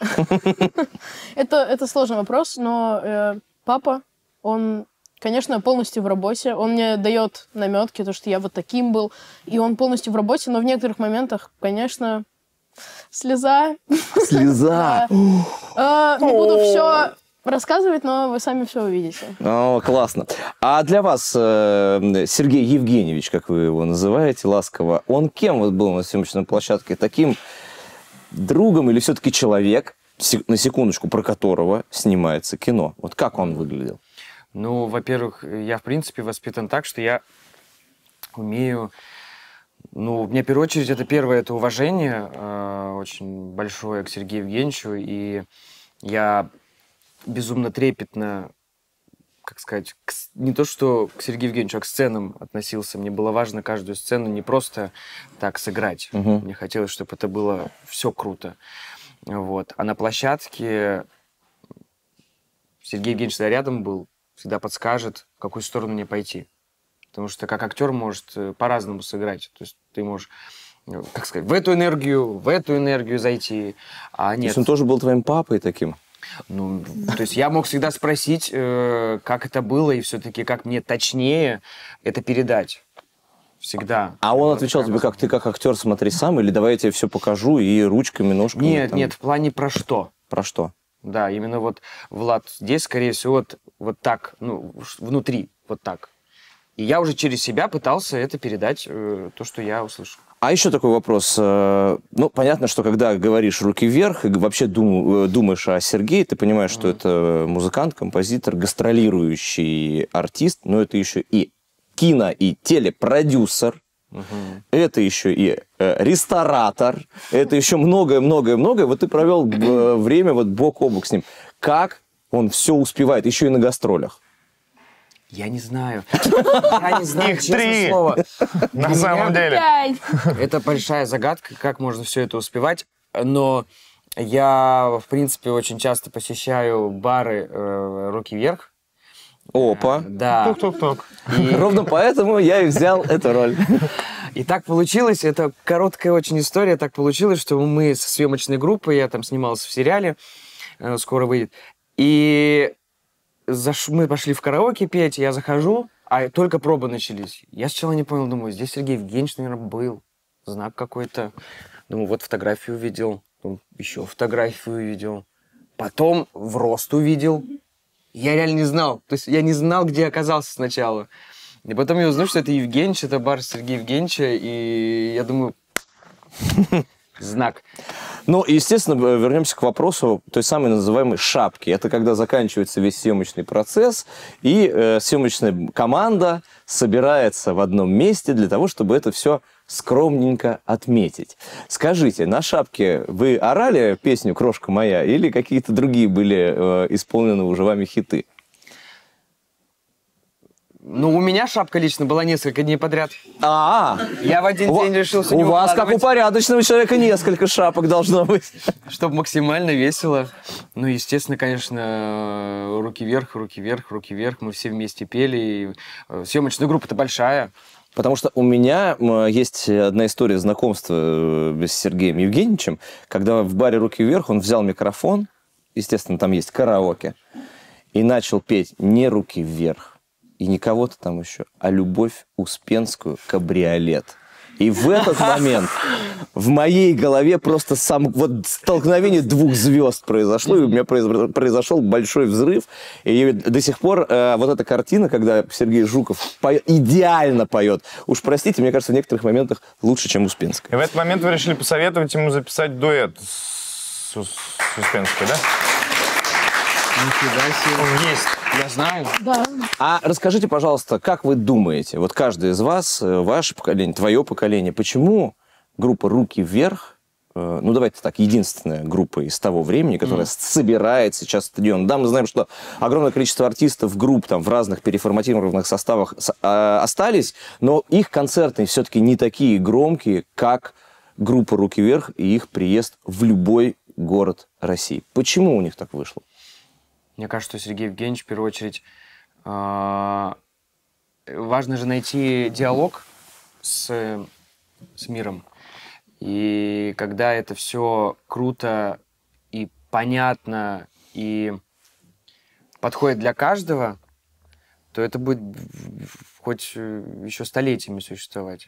[SPEAKER 4] Это сложный вопрос, но папа, он, конечно, полностью в работе. Он мне дает наметки, то, что я вот таким был. И он полностью в работе, но в некоторых моментах, конечно, слеза.
[SPEAKER 1] Слеза?
[SPEAKER 4] Не буду все рассказывать, но вы сами все увидите.
[SPEAKER 1] О, классно. А для вас Сергей Евгеньевич, как вы его называете, ласково, он кем вот был на съемочной площадке? Таким другом или все-таки человек, на секундочку, про которого снимается кино? Вот как он выглядел?
[SPEAKER 2] Ну, во-первых, я, в принципе, воспитан так, что я умею Ну, у меня в первую очередь это первое, это уважение очень большое к Сергею Евгеньевичу, и я безумно трепетно, как сказать, не то что к Сергею Евгеньевичу, а к сценам относился. Мне было важно каждую сцену не просто так сыграть. Мне хотелось, чтобы это было все круто. Вот. А на площадке Сергей Евгеньевич всегда рядом был, всегда подскажет, в какую сторону мне пойти. Потому что как актер может по-разному сыграть. То есть ты можешь, как сказать, в эту энергию зайти, а нет.
[SPEAKER 1] То есть он тоже был твоим папой таким?
[SPEAKER 2] Ну, то есть я мог всегда спросить, как это было, и все-таки как мне точнее это передать. Всегда.
[SPEAKER 1] А он отвечал тебе, как ты как актер смотри сам, или давай я тебе все покажу, и ручками, ножками?
[SPEAKER 2] Нет,
[SPEAKER 1] там...
[SPEAKER 2] нет, в плане про что.
[SPEAKER 1] Про что?
[SPEAKER 2] Да, именно вот, Влад, здесь, скорее всего, вот так, ну, внутри, вот так. И я уже через себя пытался это передать, то, что я услышал.
[SPEAKER 1] А еще такой вопрос. Ну, понятно, что когда говоришь «руки вверх» и вообще думаешь о Сергее, ты понимаешь, что это музыкант, композитор, гастролирующий артист, но это еще и кино- и телепродюсер, это еще и ресторатор, это еще многое-многое-многое. Вот ты провел время вот бок о бок с ним. Как он все успевает, еще и на гастролях?
[SPEAKER 2] Я не знаю. Я не знаю, честное слово.
[SPEAKER 3] На самом деле.
[SPEAKER 2] Это большая загадка, как можно все это успевать. Но я, в принципе, очень часто посещаю бары «Руки вверх».
[SPEAKER 1] Опа.
[SPEAKER 2] Да.
[SPEAKER 3] Тук-тук-тук.
[SPEAKER 1] Ровно поэтому я и взял эту роль.
[SPEAKER 2] И так получилось, это короткая очень история, так получилось, что мы со съемочной группой, я там снимался в сериале, скоро выйдет, и мы пошли в караоке петь, я захожу, а только пробы начались. Я сначала не понял, думаю, здесь Сергей Евгеньевич, наверное, был, знак какой-то. Думаю, вот фотографию увидел, еще фотографию увидел, потом в рост увидел. Я реально не знал, то есть я не знал, где оказался сначала. И потом я узнал, что это Евгеньевич, это бар Сергея Евгеньевича, и я думаю, знак.
[SPEAKER 1] Ну, естественно, вернемся к вопросу той самой называемой шапки. Это когда заканчивается весь съемочный процесс, и съемочная команда собирается в одном месте для того, чтобы это все скромненько отметить. Скажите, на шапке вы орали песню «Крошка моя» или какие-то другие были исполнены уже вами хиты?
[SPEAKER 2] Ну, у меня шапка лично была несколько дней подряд. Я в один день решил
[SPEAKER 1] У вас, как у порядочного человека, несколько шапок должно быть.
[SPEAKER 2] Чтобы максимально весело. Ну, естественно, конечно, руки вверх, руки вверх, руки вверх. Мы все вместе пели. И съемочная группа-то большая.
[SPEAKER 1] Потому что у меня есть одна история знакомства с Сергеем Евгеньевичем, когда в баре «Руки вверх» он взял микрофон, естественно, там есть караоке, и начал петь не «Руки вверх», и не кого-то там еще, а «Любовь Успенскую», «Кабриолет». И в этот момент в моей голове просто вот столкновение двух звезд произошло, и у меня произошел большой взрыв. И до сих пор вот эта картина, когда Сергей Жуков идеально поет, уж простите, мне кажется, в некоторых моментах лучше, чем Успенская.
[SPEAKER 3] И в этот момент вы решили посоветовать ему записать дуэт с Успенской, да?
[SPEAKER 2] Нифига себе.
[SPEAKER 3] Он есть.
[SPEAKER 2] Я знаю.
[SPEAKER 4] Да.
[SPEAKER 1] А расскажите, пожалуйста, как вы думаете, вот каждый из вас, ваше поколение, твое поколение, почему группа «Руки вверх», ну давайте так, единственная группа из того времени, которая собирает сейчас стадион. Да, мы знаем, что огромное количество артистов, групп там в разных переформатированных составах остались, но их концерты все-таки не такие громкие, как группа «Руки вверх» и их приезд в любой город России. Почему у них так вышло?
[SPEAKER 2] Мне кажется, что Сергей Евгеньевич, в первую очередь, важно же найти диалог с миром. И когда это все круто и понятно, и подходит для каждого, то это будет хоть еще столетиями существовать.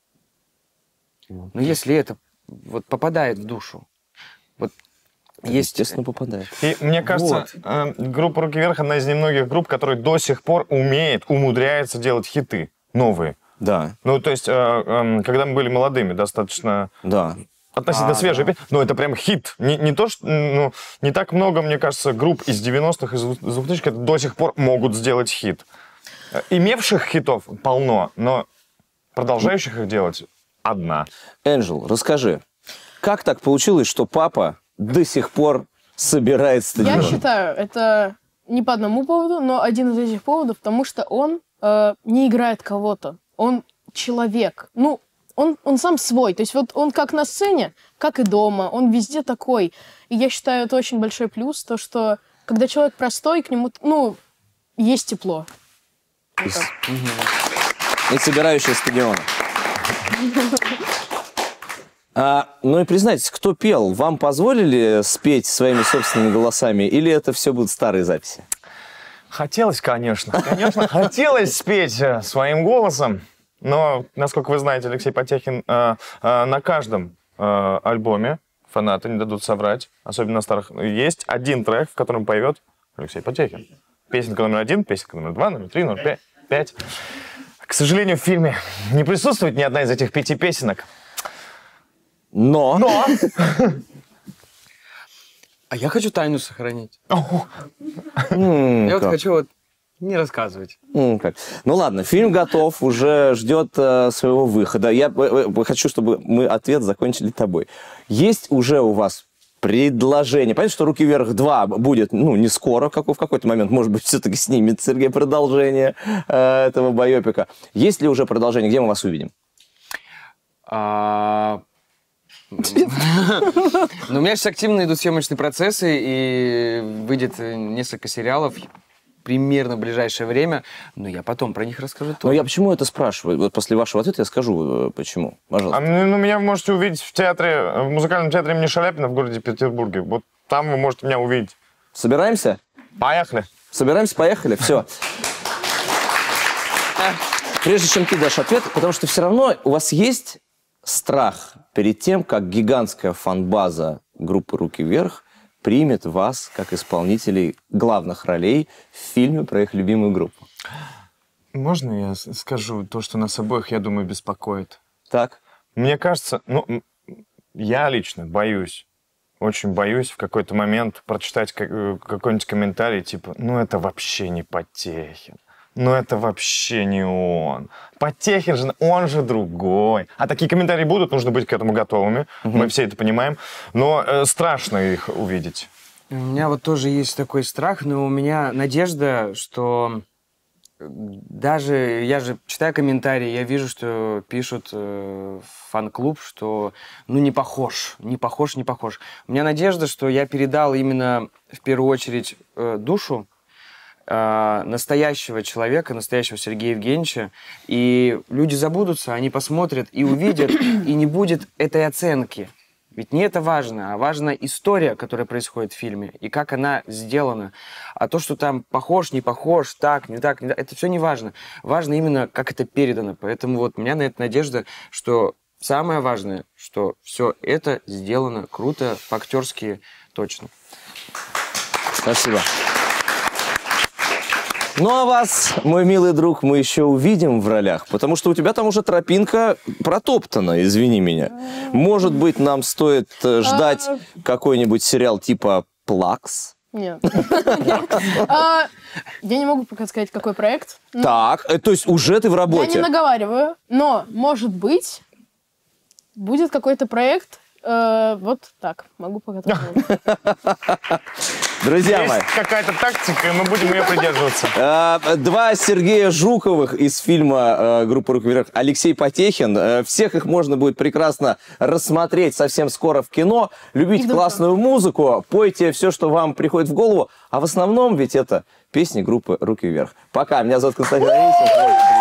[SPEAKER 2] Но если это вот попадает в душу, вот
[SPEAKER 1] Естественно, попадает.
[SPEAKER 3] И мне кажется, группа «Руки вверх» одна из немногих групп, которая до сих пор умудряется делать хиты новые.
[SPEAKER 1] Да.
[SPEAKER 3] Ну, то есть, когда мы были молодыми, достаточно относительно свежие песни, но это прям хит. Не то, что, ну, не так много, мне кажется, групп из 90-х, из 2000-х до сих пор могут сделать хит. Имевших хитов полно, но продолжающих их делать одна.
[SPEAKER 1] Энджел, расскажи, как так получилось, что папа до сих пор собирает стадион?
[SPEAKER 4] Я считаю, это не по одному поводу, но один из этих поводов, потому что он не играет кого-то. Он человек. Ну, он сам свой. То есть вот он как на сцене, как и дома. Он везде такой. И я считаю, это очень большой плюс, то, что когда человек простой, к нему, ну, есть тепло.
[SPEAKER 1] И собирающий стадион. Ну и признайтесь, кто пел? Вам позволили спеть своими собственными голосами, или это все будут старые записи?
[SPEAKER 3] Хотелось, конечно. Конечно, хотелось спеть своим голосом. Но, насколько вы знаете, Алексей Потехин на каждом альбоме, фанаты не дадут соврать, особенно на старых, есть один трек, в котором поет Алексей Потехин. Песенка номер 1, песенка номер 2, номер 3, номер 5. К сожалению, в фильме не присутствует ни одна из этих 5 песенок.
[SPEAKER 1] Но...
[SPEAKER 2] А я хочу тайну сохранить. Я вот хочу вот не рассказывать.
[SPEAKER 1] Ну ладно, фильм готов, уже ждет своего выхода. Я хочу, чтобы мы ответ закончили тобой. Есть уже у вас предложение? Понятно, что «Руки вверх 2» будет, ну, не скоро, в какой-то момент, может быть, все-таки снимет Сергей продолжение этого байопика. Есть ли уже продолжение? Где мы вас увидим?
[SPEAKER 2] Но у меня сейчас активно идут съемочные процессы, и выйдет несколько сериалов примерно в ближайшее время, но я потом про них расскажу тоже.
[SPEAKER 1] Но я почему это спрашиваю? Вот после вашего ответа я скажу, почему. Пожалуйста.
[SPEAKER 3] Меня вы можете увидеть в театре, в музыкальном театре имени Шаляпина в городе Петербурге. Вот там вы можете меня увидеть.
[SPEAKER 1] Собираемся?
[SPEAKER 3] Поехали.
[SPEAKER 1] Собираемся, поехали, все. Прежде чем ты дашь ответ, потому что все равно у вас есть страх перед тем, как гигантская фан-база группы «Руки вверх» примет вас как исполнителей главных ролей в фильме про их любимую группу.
[SPEAKER 3] Можно я скажу то, что нас обоих, я думаю, беспокоит?
[SPEAKER 1] Так.
[SPEAKER 3] Мне кажется, я лично боюсь, очень боюсь в какой-то момент прочитать какой-нибудь комментарий, типа, это вообще не Потехин. Это вообще не он. Потехин же, он же другой. А такие комментарии будут, нужно быть к этому готовыми. Мы все это понимаем. Но страшно их увидеть.
[SPEAKER 2] У меня вот тоже есть такой страх, но у меня надежда, что даже я же читаю комментарии, я вижу, что пишут в фан-клуб, что не похож. У меня надежда, что я передал именно в первую очередь душу настоящего человека, настоящего Сергея Евгеньевича, и люди забудутся, они посмотрят и увидят, и не будет этой оценки. Ведь не это важно, а важна история, которая происходит в фильме, и как она сделана. А то, что там похож, не похож, так, не так, это все не важно. Важно именно, как это передано. Поэтому вот у меня на это надежда, что самое важное, что все это сделано круто, по-актерски точно.
[SPEAKER 1] Спасибо. Ну, а вас, мой милый друг, мы еще увидим в ролях, потому что у тебя там уже тропинка протоптана, извини меня. Может быть, нам стоит ждать какой-нибудь сериал типа «Плакс»?
[SPEAKER 4] Нет. Я не могу пока сказать, какой проект.
[SPEAKER 1] Так, то есть уже ты в работе?
[SPEAKER 4] Я не наговариваю, но, может быть, будет какой-то проект. Вот так, могу пока так сказать.
[SPEAKER 1] Друзья мои.
[SPEAKER 3] Есть какая-то тактика, и мы будем ее придерживаться.
[SPEAKER 1] Два Сергея Жуковых из фильма группы «Руки вверх», Алексей Потехин. Всех их можно будет прекрасно рассмотреть совсем скоро в кино. Любите классную музыку, пойте все, что вам приходит в голову. А в основном ведь это песни группы «Руки вверх». Пока, меня зовут Константин Анисимов.